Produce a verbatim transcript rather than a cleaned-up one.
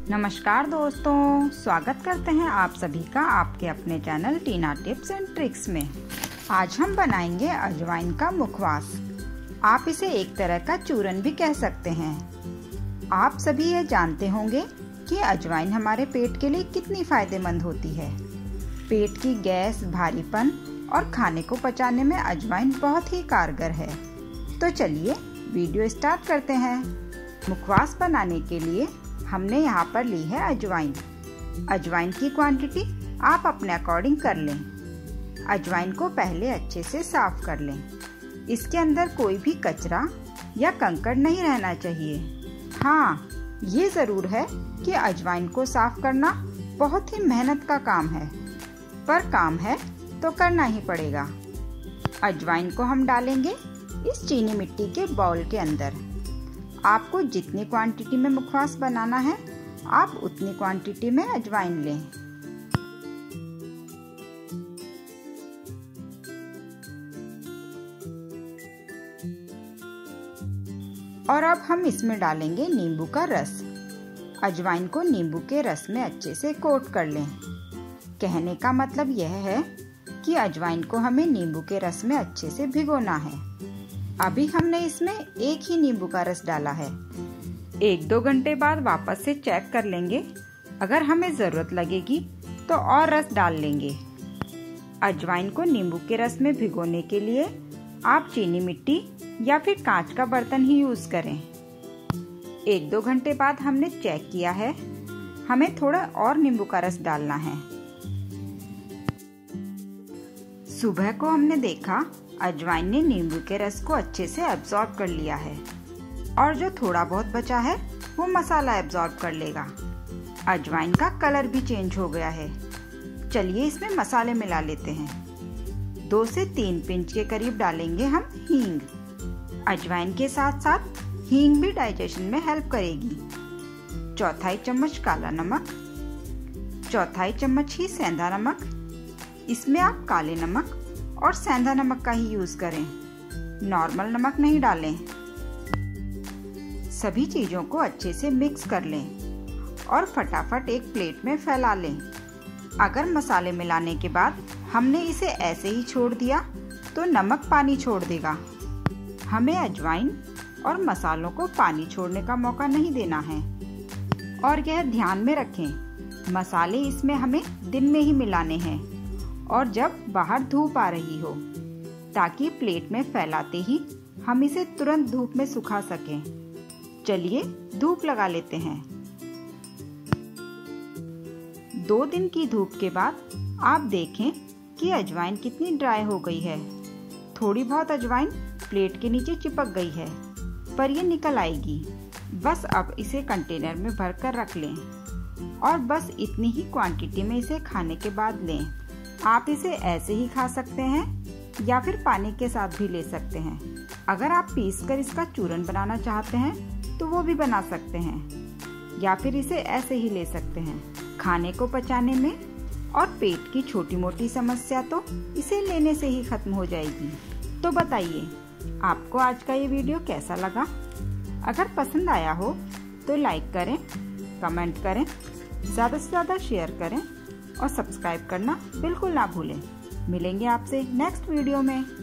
नमस्कार दोस्तों, स्वागत करते हैं आप सभी का आपके अपने channel Tina tips and tricks में। आज हम बनाएंगे अजवाइन का मुखवास। आप इसे एक तरह का चूरन भी कह सकते हैं। आप सभी ये जानते होंगे कि अजवाइन हमारे पेट के लिए कितनी फायदेमंद होती है। पेट की गैस, भारीपन और खाने को पचाने में अजवाइन बहुत ही कारगर है। तो चलिए वीडियो स्टार्ट करते हैं। मुखवास बनाने के लिए हमने यहाँ पर ली है अजवाइन। अजवाइन की क्वांटिटी आप अपने अकॉर्डिंग कर लें। अजवाइन को पहले अच्छे से साफ कर लें। इसके अंदर कोई भी कचरा या कंकड़ नहीं रहना चाहिए। हाँ, ये ज़रूर है कि अजवाइन को साफ करना बहुत ही मेहनत का काम है, पर काम है तो करना ही पड़ेगा। अजवाइन को हम डालेंगे इस चीनी मिट्टी के बाउल के अंदर। आपको जितनी क्वांटिटी में मुखवास बनाना है, आप उतनी क्वांटिटी में अजवाइन लें। और अब हम इसमें डालेंगे नींबू का रस। अजवाइन को नींबू के रस में अच्छे से कोट कर लें। कहने का मतलब यह है कि अजवाइन को हमें नींबू के रस में अच्छे से भिगोना है। अभी हमने इसमें एक ही नींबू का रस डाला है। एक दो घंटे बाद वापस से चेक कर लेंगे। अगर हमें ज़रूरत लगेगी तो और रस डाल लेंगे। अजवाइन को नींबू के रस में भिगोने के लिए आप चीनी मिट्टी या फिर कांच का बर्तन ही यूज करें। एक दो घंटे बाद हमने चेक किया है, हमें थोड़ा और नींबू का रस डालना है। सुबह को हमने देखा अजवाइन ने नींबू के रस को अच्छे से एब्जॉर्ब कर लिया है और जो थोड़ा बहुत बचा है वो मसाला एब्जॉर्ब कर लेगा। अजवाइन का कलर भी चेंज हो गया है। चलिए इसमें मसाले मिला लेते हैं। दो से तीन पिंच के करीब डालेंगे हम हींग। अजवाइन के साथ साथ हींग भी डाइजेशन में हेल्प करेगी। चौथाई चम्मच काला नमक, चौथाई चम्मच ही सेंधा नमक। इसमें आप काले नमक और सेंधा नमक का ही यूज करें, नॉर्मल नमक नहीं डालें। सभी चीजों को अच्छे से मिक्स कर लें और फटाफट एक प्लेट में फैला लें। अगर मसाले मिलाने के बाद हमने इसे ऐसे ही छोड़ दिया तो नमक पानी छोड़ देगा। हमें अजवाइन और मसालों को पानी छोड़ने का मौका नहीं देना है। और यह ध्यान में रखें, मसाले इसमें हमें दिन में ही मिलाने हैं और जब बाहर धूप आ रही हो, ताकि प्लेट में फैलाते ही हम इसे तुरंत धूप में सुखा सकें। चलिए धूप लगा लेते हैं। दो दिन की धूप के बाद आप देखें कि अजवाइन कितनी ड्राई हो गई है। थोड़ी बहुत अजवाइन प्लेट के नीचे चिपक गई है, पर ये निकल आएगी। बस अब इसे कंटेनर में भरकर रख लें और बस इतनी ही क्वांटिटी में इसे खाने के बाद लें। आप इसे ऐसे ही खा सकते हैं या फिर पानी के साथ भी ले सकते हैं। अगर आप पीस कर इसका चूरन बनाना चाहते हैं तो वो भी बना सकते हैं, या फिर इसे ऐसे ही ले सकते हैं। खाने को पचाने में और पेट की छोटी मोटी समस्या तो इसे लेने से ही खत्म हो जाएगी। तो बताइए आपको आज का ये वीडियो कैसा लगा? अगर पसंद आया हो तो लाइक करें, कमेंट करें, ज़्यादा से ज़्यादा शेयर करें और सब्सक्राइब करना बिल्कुल ना भूलें। मिलेंगे आपसे नेक्स्ट वीडियो में।